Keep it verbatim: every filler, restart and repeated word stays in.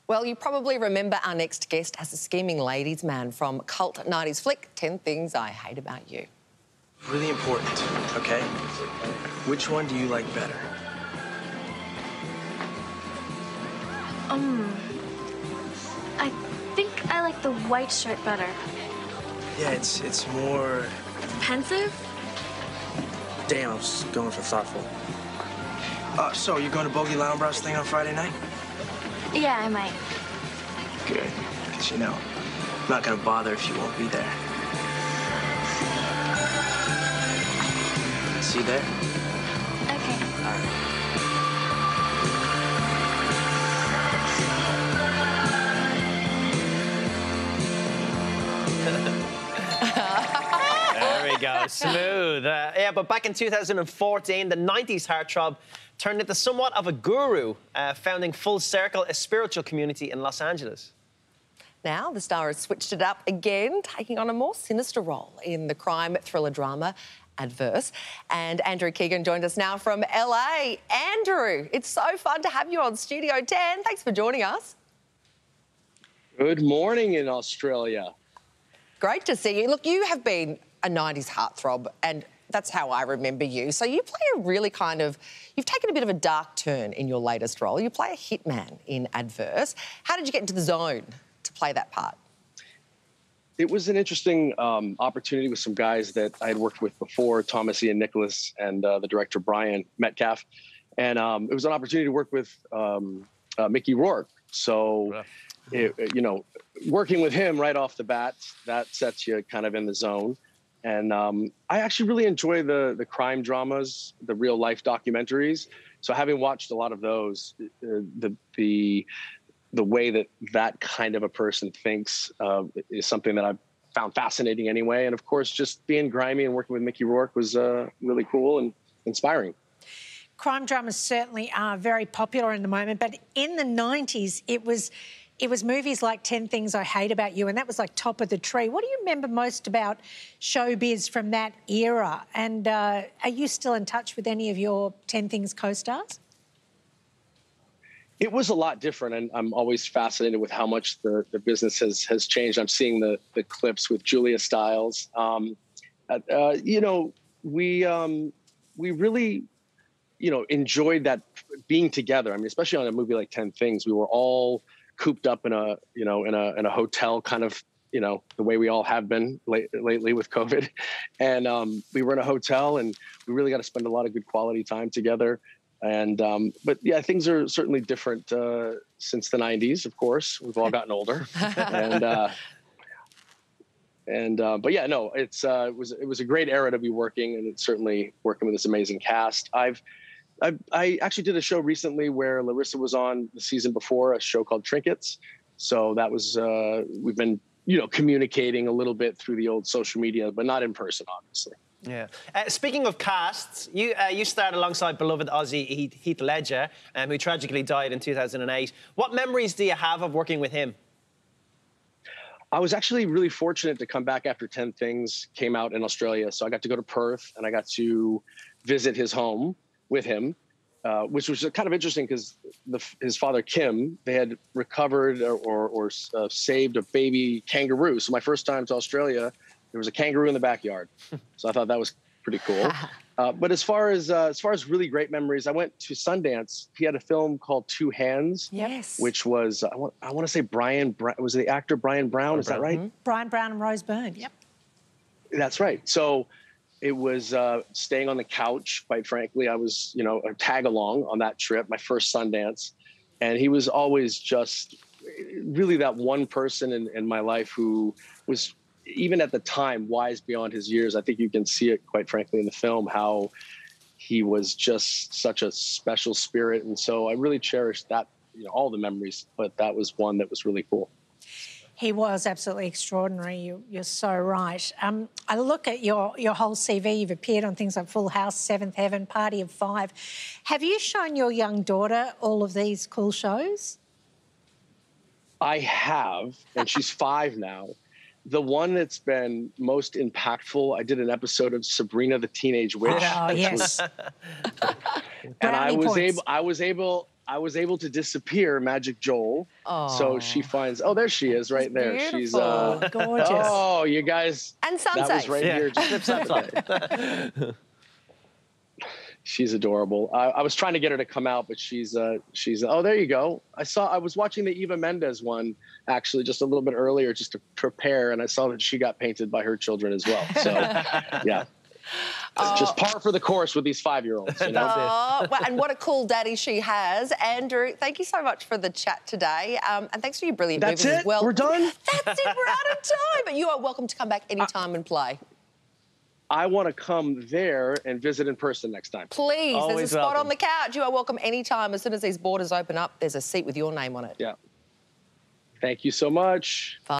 Well, you probably remember our next guest as a scheming ladies' man from cult nineties flick, ten Things I Hate About You. Really important, okay? Which one do you like better? Um, I think I like the white shirt better. Yeah, it's it's more... Pensive? Damn, I was going for thoughtful. Uh, so, you going to Bogey Loungebrows thing on Friday night? Yeah, I might. Good, because you know, I'm not gonna bother if you won't be there. See you there? Okay. All right. There we go, smooth. Uh, yeah, but back in two thousand fourteen, the nineties heartthrob turned into somewhat of a guru, uh, founding Full Circle, a spiritual community in Los Angeles. Now, the star has switched it up again, taking on a more sinister role in the crime thriller drama Adverse. And Andrew Keegan joined us now from L A. Andrew, it's so fun to have you on Studio ten. Thanks for joining us. Good morning in Australia. Great to see you. Look, you have been a nineties heartthrob, and that's how I remember you. So you play a really kind of... You've taken a bit of a dark turn in your latest role. You play a hitman in Adverse. How did you get into the zone to play that part? It was an interesting um, opportunity with some guys that I had worked with before, Thomas Ian Nicholas and uh, the director Brian Metcalf. And um, it was an opportunity to work with um, uh, Mickey Rourke. So, it, you know, working with him right off the bat, that sets you kind of in the zone. And um, I actually really enjoy the the crime dramas, the real life documentaries. So having watched a lot of those, uh, the the the way that that kind of a person thinks uh, is something that I've found fascinating anyway. And of course, just being grimy and working with Mickey Rourke was uh, really cool and inspiring. Crime dramas certainly are very popular in the moment, but in the nineties, it was it was movies like ten Things I Hate About You, and that was like top of the tree. What do you remember most about showbiz from that era? And uh, are you still in touch with any of your ten Things co-stars? It was a lot different, and I'm always fascinated with how much the, the business has has changed. I'm seeing the the clips with Julia Stiles. Um, uh, you know, we um, we really, you know, enjoyed that being together. I mean, especially on a movie like ten Things, we were all cooped up in a you know in a in a hotel, kind of you know the way we all have been late, lately with COVID, and um, we were in a hotel, and we really got to spend a lot of good quality time together. And, um, but yeah, things are certainly different uh, since the nineties, of course. We've all gotten older. and, uh, and uh, but yeah, no, it's, uh, it was, it was a great era to be working, and it's certainly working with this amazing cast. I've, I, I actually did a show recently where Larissa was on the season before, a show called Trinkets. So that was, uh, we've been, you know, communicating a little bit through the old social media, but not in person, obviously. Yeah. Uh, speaking of casts, you uh, you starred alongside beloved Aussie Heath, Heath Ledger, um, who tragically died in two thousand eight. What memories do you have of working with him? I was actually really fortunate to come back after ten Things came out in Australia. So I got to go to Perth, and I got to visit his home with him, uh, which was kind of interesting because his father, Kim, they had recovered or, or, or uh, saved a baby kangaroo. So my first time to Australia, there was a kangaroo in the backyard. So I thought that was pretty cool. Uh, but as far as uh, as far as really great memories, I went to Sundance. He had a film called Two Hands, yes, which was, I want, I want to say Brian, Bra was the actor Brian Brown, Brian is Brown. that right? Mm-hmm. Brian Brown and Rose Byrne, yep. That's right. So it was uh, staying on the couch, quite frankly. I was, you know, a tag along on that trip, my first Sundance. And he was always just really that one person in, in my life who was, even at the time, wise beyond his years. I think you can see it, quite frankly, in the film, how he was just such a special spirit. And so I really cherished that, you know, all the memories, but that was one that was really cool. He was absolutely extraordinary. You, you're so right. Um, I look at your, your whole C V. You've appeared on things like Full House, Seventh Heaven, Party of Five. Have you shown your young daughter all of these cool shows? I have, and she's five now. The one that's been most impactful, I did an episode of Sabrina the Teenage Witch. Oh, yes. Was, and I was able, I was able, I was able to disappear Magic Joel. So she finds, oh, there she is right there. beautiful. She's uh, Gorgeous. Oh, you guys. And That was Sunsafe. right Yeah. here. Just Flip, flip, flop. She's adorable. I, I was trying to get her to come out, but she's uh she's oh, there you go. I saw I was watching the Eva Mendes one actually just a little bit earlier just to prepare, and I saw that she got painted by her children as well. So yeah. It's just par for the course with these five-year-olds. You know? Oh, well, and what a cool daddy she has. Andrew, thank you so much for the chat today. Um, and thanks for your brilliant That's movies it? as well. We're done? That's it. We're out of time. But you are welcome to come back anytime and play. I want to come there and visit in person next time. Please, there's a Always spot welcome. on the couch. You are welcome anytime. As soon as these borders open up, there's a seat with your name on it. Yeah. Thank you so much.